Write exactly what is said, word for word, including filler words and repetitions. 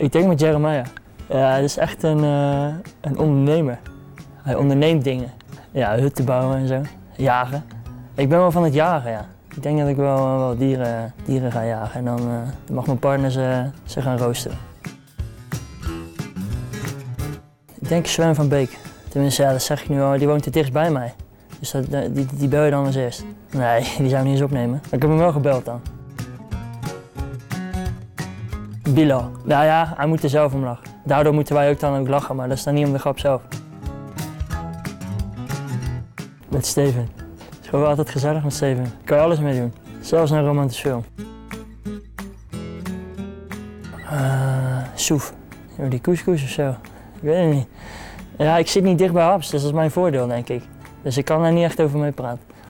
Ik denk met Jeremiah. Ja, hij is echt een, uh, een ondernemer. Hij onderneemt dingen. Ja, hutten bouwen en zo. Jagen. Ik ben wel van het jagen, ja. Ik denk dat ik wel, uh, wel dieren, dieren ga jagen en dan uh, mag mijn partner ze, ze gaan roosteren. Ik denk Sven van Beek. Tenminste, ja, dat zeg ik nu al, die woont het dichtst bij mij. Dus dat, die, die bel je dan als eerst. Nee, die zou niet eens opnemen. Maar ik heb hem wel gebeld dan. Bilal. Nou ja, hij moet er zelf om lachen. Daardoor moeten wij ook dan ook lachen, maar dat is dan niet om de grap zelf. Met Steven. Het is gewoon altijd gezellig met Steven. Daar kan je alles mee doen. Zelfs een romantisch film. Uh, Soef. Die couscous of zo. Ik weet het niet. Ja, ik zit niet dicht bij Haps, dus dat is mijn voordeel, denk ik. Dus ik kan daar niet echt over mee praten.